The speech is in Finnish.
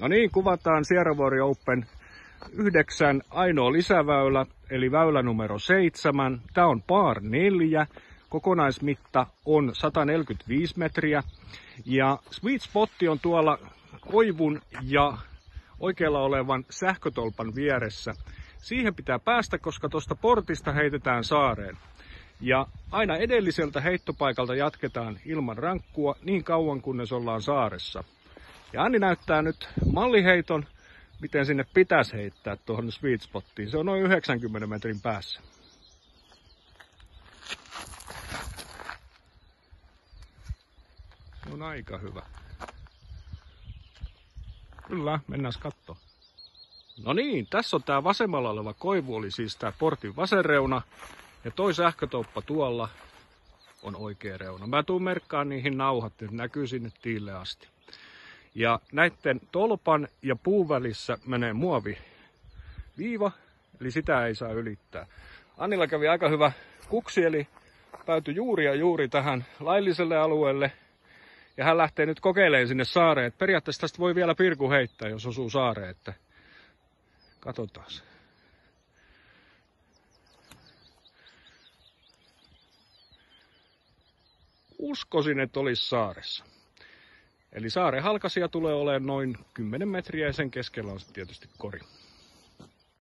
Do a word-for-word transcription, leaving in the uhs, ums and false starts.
No niin, kuvataan Sierravuori Open yhdeksän ainoa lisäväylä, eli väylä numero seitsemän. Tämä on par neljä. Kokonaismitta on sata neljäkymmentäviisi metriä. Ja sweet spotti on tuolla koivun ja oikealla olevan sähkötolpan vieressä. Siihen pitää päästä, koska tuosta portista heitetään saareen. Ja aina edelliseltä heittopaikalta jatketaan ilman rankkua niin kauan kunnes ollaan saaressa. Ja Anni näyttää nyt malliheiton, miten sinne pitäisi heittää tuohon sweet spottiin. Se on noin yhdeksänkymmenen metrin päässä. Se on aika hyvä. Kyllä, mennään katsomaan. No niin, tässä on tää vasemmalla oleva koivu, oli siis tää portin vasen reuna. Ja toi sähkötoppa tuolla on oikea reuna. Mä tuun merkkaan niihin nauhat, että näkyy sinne tiille asti. Ja näitten tolpan ja puun välissä menee muoviviiva, eli sitä ei saa ylittää. Annilla kävi aika hyvä kuksi, eli päätyi juuri ja juuri tähän lailliselle alueelle. Ja hän lähtee nyt kokeilemaan sinne saareen. Et periaatteessa tästä voi vielä pirku heittää, jos osuu saareen. Että katsotaan. Uskoisin, että olisi saaressa. Eli saaren halkaisija tulee olemaan noin kymmenen metriä ja sen keskellä on tietysti kori.